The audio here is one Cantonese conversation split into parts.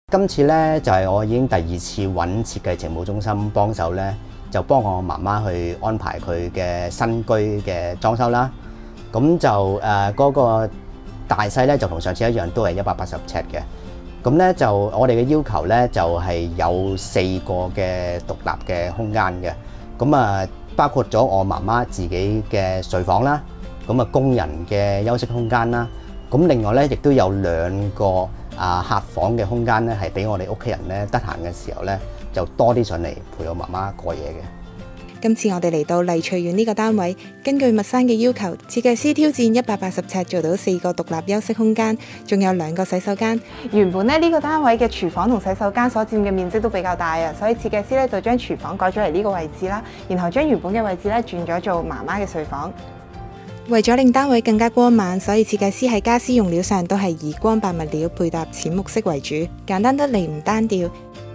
今次咧就係我已經第2次揾設計情報中心幫手咧，就幫我媽媽去安排佢嘅新居嘅裝修啦。咁就嗰個大細咧就同上次一樣，都係180尺嘅。咁咧就我哋嘅要求咧就係有4個嘅獨立嘅空間嘅。咁包括咗我媽媽自己嘅睡房啦，咁工人嘅休息空間啦。咁另外咧亦都有2個客房嘅空間咧，係俾我哋屋企人咧得閒嘅時候咧，就多啲上嚟陪我媽媽過夜嘅。 今次我哋嚟到麗翠苑呢個單位，根據麥生嘅要求，設計師挑戰180尺做到4個獨立休息空間，仲有2個洗手間。原本呢個單位嘅廚房同洗手間所佔嘅面積都比較大啊，所以設計師咧就將廚房改咗嚟呢個位置啦，然後將原本嘅位置咧轉咗做媽媽嘅睡房。為咗令單位更加光猛，所以設計師喺家私用料上都係以光白物料配搭淺木色為主，簡單得嚟唔單調。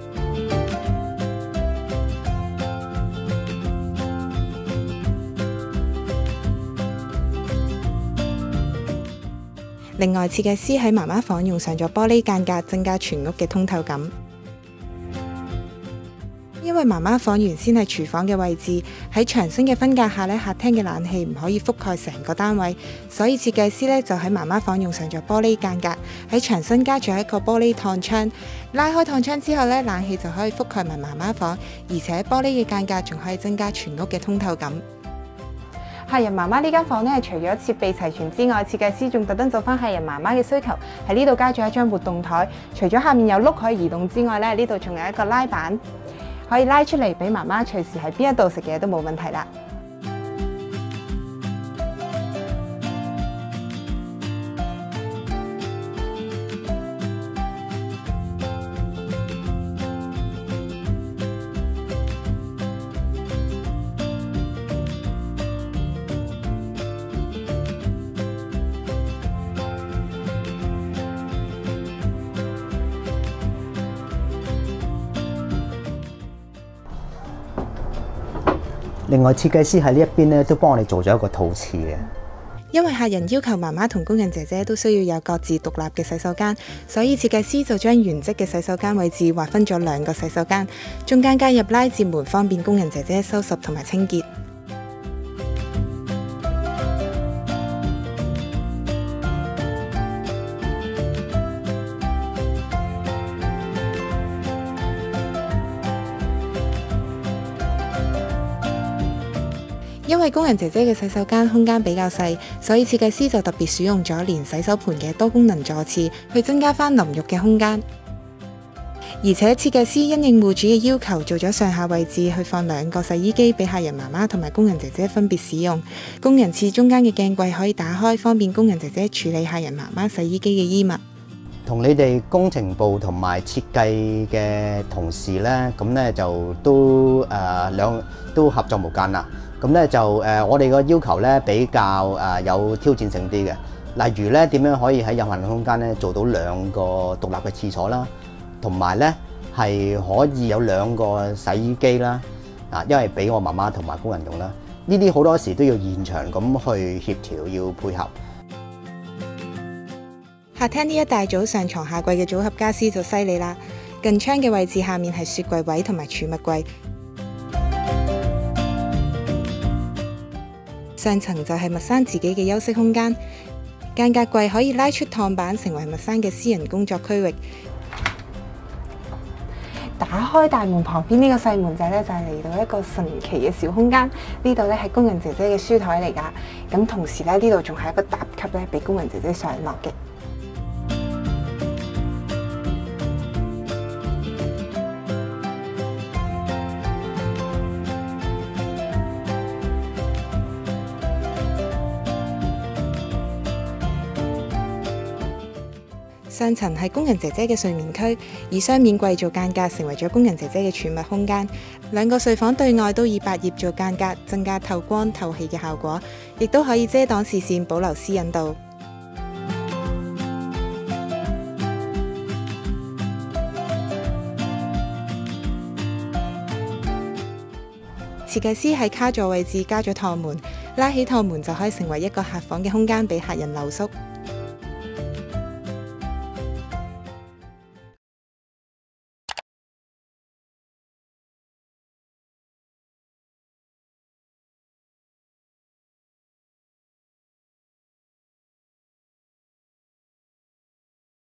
另外，設計師喺媽媽房用上咗玻璃間隔，增加全屋嘅通透感。因為媽媽房原先係廚房嘅位置，喺牆身嘅分隔下咧，客廳嘅冷氣唔可以覆蓋成個單位，所以設計師咧就喺媽媽房用上咗玻璃間隔，喺牆身加咗一個玻璃趟窗，拉開趟窗之後咧，冷氣就可以覆蓋埋媽媽房，而且玻璃嘅間隔仲可以增加全屋嘅通透感。客人媽媽呢間房咧，除咗設備齊全之外，設計師仲特登就翻客人媽媽嘅需求，喺呢度加咗一張活動台，除咗下面有碌可以移動之外咧，呢度仲有一個拉板。可以拉出嚟俾媽媽隨時喺邊一度食嘢都冇問題啦。 另外，設計師喺呢一邊咧，都幫我哋做咗一個套廁嘅。 因為客人要求媽媽同工人姐姐都需要有各自獨立嘅洗手間，所以設計師就將原則嘅洗手間位置劃分咗2個洗手間，中間加入拉節門，方便工人姐姐收拾同埋清潔。因為工人姐姐嘅洗手間空間比較細，所以設計師就特別使用咗連洗手盆嘅多功能座廁，去增加翻淋浴嘅空間。而且設計師因應戶主嘅要求，做咗上下位置去放2個洗衣機俾客人媽媽同埋工人姐姐分別使用。工人廁中間嘅鏡櫃可以打開，方便工人姐姐處理客人媽媽洗衣機嘅衣物。 同你哋工程部同埋設計嘅同事咧，咁咧就都都合作無間啦。咁咧就我哋個要求咧比較有挑戰性啲嘅，例如咧點樣可以喺有限空間咧做到2個獨立嘅廁所啦，同埋咧係可以有2個洗衣機啦，因為俾我媽媽同埋工人用啦。呢啲好多時都要現場咁去協調，要配合。 客廳呢一大組上床下櫃嘅組合家私就犀利啦，近窗嘅位置下面係雪櫃位同埋儲物櫃。上層就係麥生自己嘅休息空間，間隔櫃可以拉出趟板，成為麥生嘅私人工作區域。打開大門旁邊呢個細門仔咧，就係嚟到一個神奇嘅小空間。呢度咧係工人姐姐嘅書台嚟㗎，咁同時咧呢度仲係一個搭級咧，俾工人姐姐上落嘅。上層係工人姐姐嘅睡眠區，以雙面櫃做間隔，成為咗工人姐姐嘅儲物空間。2個睡房對外都以百葉做間隔，增加透光透氣嘅效果，亦都可以遮擋視線，保留私隱度。設計師喺卡座位置加咗趟門，拉起趟門就可以成為一個客房嘅空間，俾客人留宿。